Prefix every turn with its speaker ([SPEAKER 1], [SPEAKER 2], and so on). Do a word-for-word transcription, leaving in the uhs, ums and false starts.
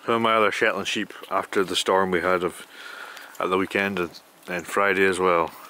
[SPEAKER 1] Some of my other Shetland sheep after the storm we had of at the weekend and, and Friday as well.